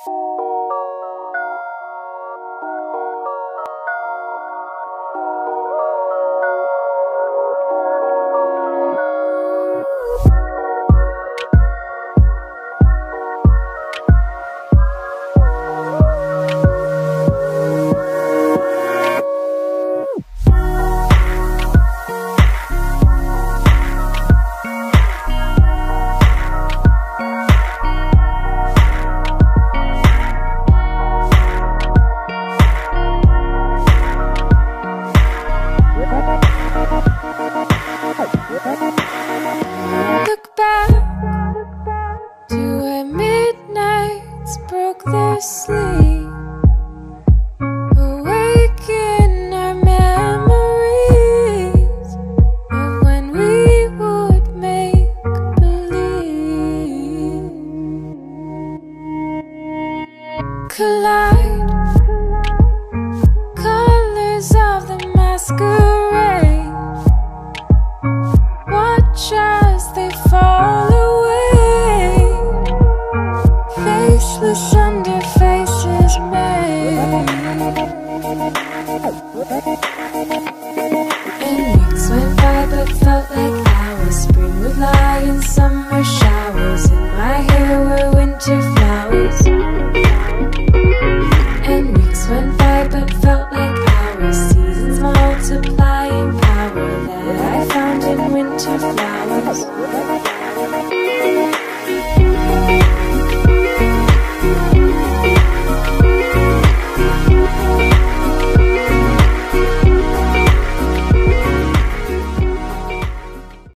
Look back to when midnights broke their sleep, awaken our memories of when we would make believe. Collide, colors of the masquerade. Watch as they fall away, faceless under faces made. And weeks went by but felt like hours. Spring would lie in summer showers. In my hair were winter flowers. And weeks went by but felt like hours. Seasons multiplying power that I found in winter flowers.